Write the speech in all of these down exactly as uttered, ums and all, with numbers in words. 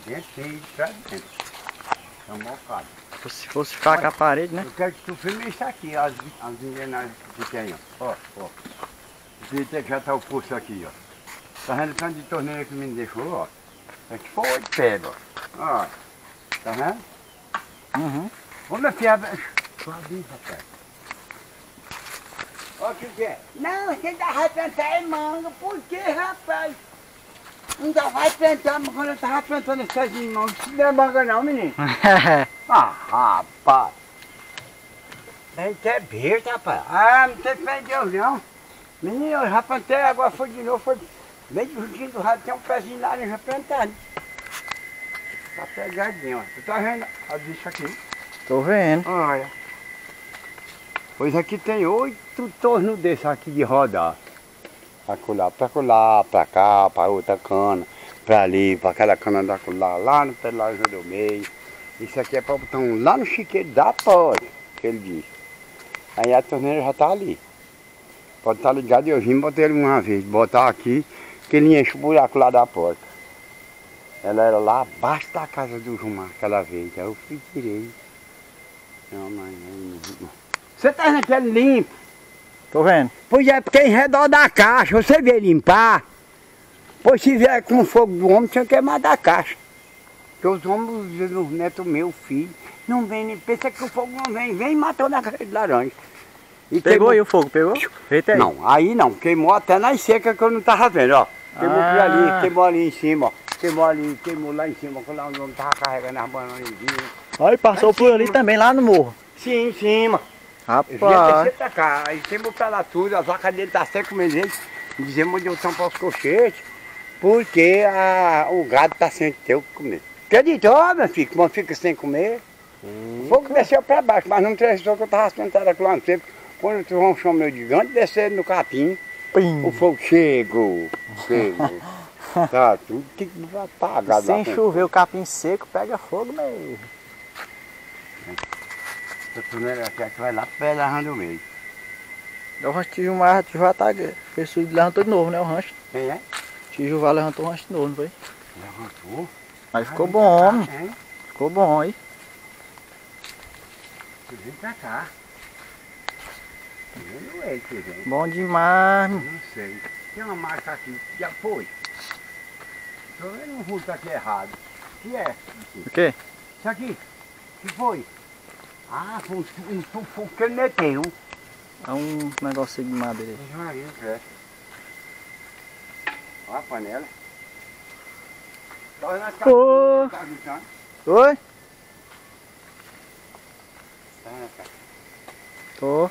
dentro, tem ido pra dentro. É um bocado. Se fosse fraca a parede, né? Eu quero que tu filme isso aqui, as, as engrenagens que tem, ó. Ó, ó. Esse aqui já tá o pulso aqui, ó. Tá vendo o tanto de torneira que me deixou, ó? Aqui foi oito pedras, ó. Ó. Tá vendo? Uhum. Vamos afiar. Suavinho, rapaz. Ó, o que que é? Não, você ainda vai plantar em manga. Por quê, rapaz? Ainda vai plantar, mas quando eu tava plantando essas em manga, não é manga não, menino. Ah, rapaz. A gente é besta, rapaz. Ah, não tem fé em Deus, não. Menino, eu já plantei, agora foi de novo, foi bem juntinho do lado, tem um pezinho de laranja plantado. Tá pegadinho, ó. Tu tá vendo a bicha aqui? Tô vendo. Olha. Pois aqui tem oito tornos desses aqui de rodar. Pra colar, pra colar, pra cá, pra outra cana, pra ali, pra aquela cana da colar, lá no pelagem do meio. Isso aqui é pra botar um lá no chiqueiro da porta, que ele disse. Aí a torneira já tá ali. Pode estar ligado e eu vim botar ele uma vez, botar aqui, que ele enche o buraco lá da porta. Ela era lá abaixo da casa do Jumar aquela vez, aí eu fui e tirei. Não, mas não. Você tá vendo que é limpo? Tô vendo. Pois é, porque em redor da caixa, você vê limpar, pois se vier com fogo do homem, tinha que queimar da caixa. Porque os homens, os netos meus, filhos, não vem, pensa que o fogo não vem, vem e matou na caixa de laranja. E Pegou queimou... aí o fogo, pegou? Eita aí. Não, aí não, queimou até nas secas que eu não tava vendo, ó. Queimou Ah. por ali, queimou ali em cima, ó. Queimou ali, queimou lá em cima, lá onde eu tava carregando as bananas. Aí passou por ali também, lá no morro. Sim, em cima. Rapaz. Vinha descer pra cá, aí queimou pra lá tudo, as vacas dele tá seco mesmo, ele dizemos onde eu tampar os cochetes, porque a, o gado tá sem ter o que comer. Acreditou, meu filho, que não fica sem comer. Hum. O fogo desceu pra baixo, mas não precisou que eu tava sentado aqui lá no tempo. Quando eu tive um chão meu gigante, descer no capim, Pim. O fogo chegou, chegou. Tá tudo que apagado. Sem chover, o capim seco pega fogo mesmo. Essa torneira aqui, aqui vai lá pé da rã do meio. O rancho Tijumar já tá. Fez levantou de novo, né? O rancho. Quem é? Tijumar levantou o rancho de novo, não foi? Levantou? Mas ficou bom, homem. Hein? Ficou bom aí. Vem pra cá. Vendo ele que vem. Bom demais. Não sei. Tem uma marca aqui, já foi. Tô vendo um vulto aqui errado. O que é? O quê? Isso aqui. O que foi? Ah, foi um, um, um fogo que ele meteu. É um negocinho de madeira. Maria, é. Olha a panela. Tá vendo as Ô! Tá gritando? Oi? Tá vendo as caixas? Tô.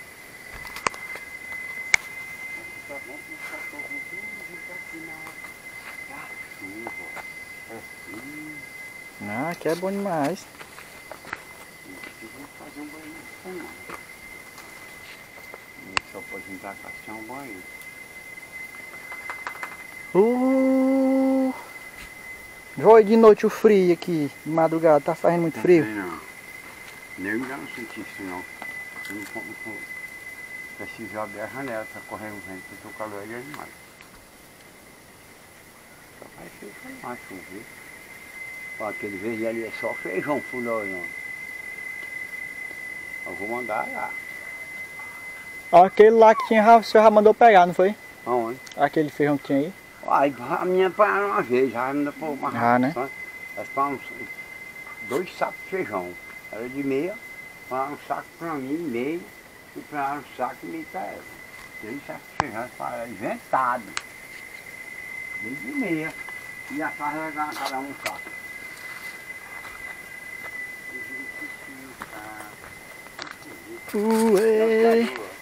Ah, aqui é bom demais. Fazer um banho. Só pode entrar cá se um banho. Uh! Foi de noite o frio aqui, de madrugada, tá fazendo muito frio? Não, nem ainda não senti isso não. Eu não, não, não preciso abrir a janela para correr o vento, porque o calor é grande demais. Só vai ser mais chover. Ó, aquele verde ali é só feijão fulorando. Eu vou mandar lá. Aquele lá que tinha, o senhor já mandou pegar, não foi? Aonde? Aquele feijão que tinha aí? Ai, a minha pararam uma vez, já ainda por uma Ah, né? Elas pararam dois sacos de feijão. Era de meia, pararam um saco para mim, meio, e pararam um saco e meio para ela. Três sacos de feijão, elas pararam inventado. Meio de meia. E a farra era cada um saco. Ué!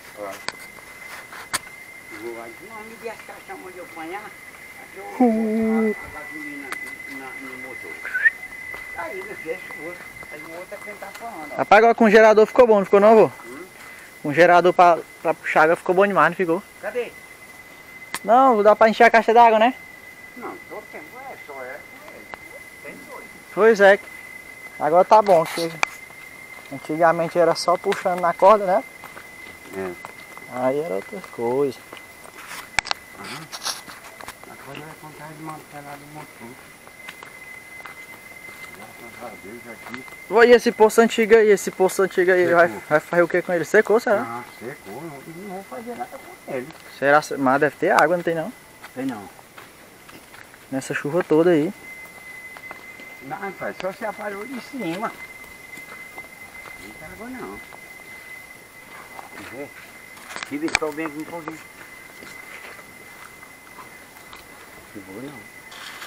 Não, me dê as caixas onde eu apanhar, aqui eu vou botar a gasolina no motor. Aí, meu filho, é chuvoso. Aí o outro é quem tá falando, ó. Rapaz, agora com o gerador ficou bom, não ficou não, avô? Hum? Com o gerador pra, pra puxar água ficou bom demais, não ficou? Cadê? Não, dá pra encher a caixa d'água, né? Não, todo tempo é, só é. Tem dois. Pois é. Agora tá bom, que antigamente era só puxando na corda, né? É. Aí era outra coisa. Aham. Agora vai contar de martelar do motor. aqui. E esse poço antigo aí, esse poço antigo aí, vai, vai fazer o que com ele? Secou, será? Ah, secou, não, não vou fazer nada com ele. Será? Mas deve ter água, não tem não? Tem não. Nessa chuva toda aí. Não, rapaz, só se aparou de cima. Não tem água não. Quer ver? Que estou bem um pouquinho. Segura não.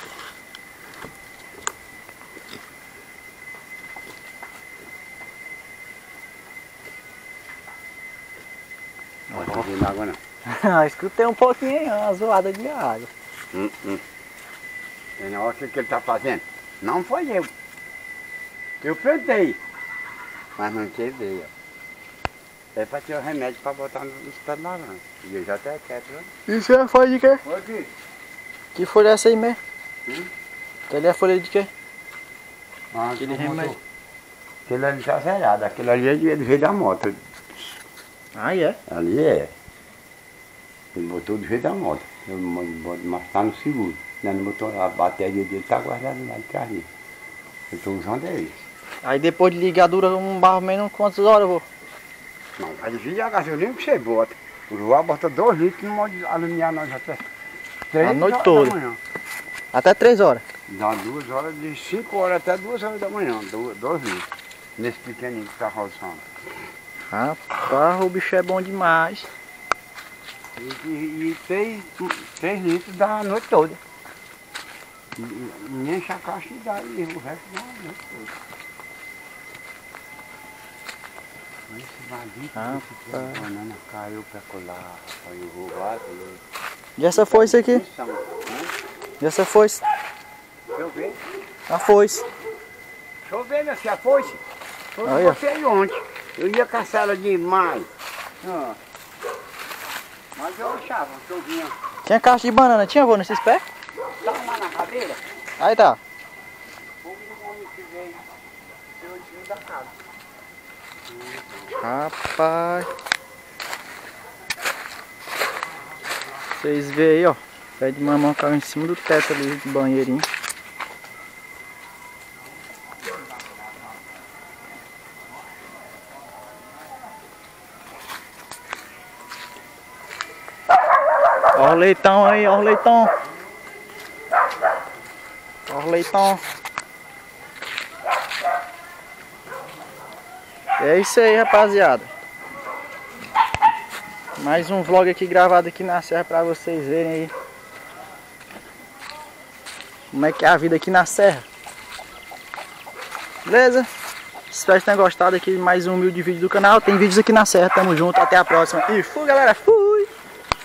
Não está vendo água não. Escutei um pouquinho aí, uma zoada de água. Hum, hum. Olha o que, que ele está fazendo. Não foi eu. Eu plantei. Mas não teve, ó. É para ter o remédio para botar nos pés de laranja. E eu já até quero, né? Isso é folha de quê? Olha aqui. Que folha é essa aí mesmo? Hum? Aquele é folha de quê? Ah, Aquele tu botou. remédio. Aquele ali está zerado. Aquele ali é de- ele veio da moto. Ah, é? Ali é. Ele botou do jeito da moto. Eu, mas está no seguro. Ele botou, a bateria dele está guardada lá de carrinho. Eu estou usando é isso. Aí depois de ligar dura um barro menos quantas horas, vô? Não, vai dividir a gasolina que você bota. O João bota dois litros no modo de alumiar nós até três A noite horas toda. da manhã. Até três horas. Dá duas horas, de cinco horas até duas horas da manhã, dois, dois litros. Nesse pequenininho que está roçando. Rapaz, o bicho é bom demais. E, e, e três, três litros da noite toda. E, e, e enche a caixa e dá, e o resto dá a noite toda. Mas esse maldito, Ah, esse pé de banana caiu pra colar, caiu roubado. E essa foice aqui? E essa foice? Deixa eu ver. A foice. Deixa eu ver, minha filha, a foice. Foi Aí, eu ó. botei ontem. Eu ia caçar ela demais. Ah. Mas eu achava que eu vinha. Tinha caixa de banana, tinha, vô, nesses pés? Tá lá na cadeira? Aí tá. Foi um homem que veio. Deu o tiro da casa. Rapaz. Vocês veem aí, ó. Pé de mamão caiu em cima do teto ali do banheirinho. Ó o leitão aí, ó o leitão. Ó o leitão. É isso aí, rapaziada. Mais um vlog aqui gravado aqui na serra pra vocês verem aí como é que é a vida aqui na serra. Beleza? Espero que tenham gostado aqui de mais um humilde vídeo do canal. Tem vídeos aqui na serra, tamo junto, até a próxima. E fui, galera, fui!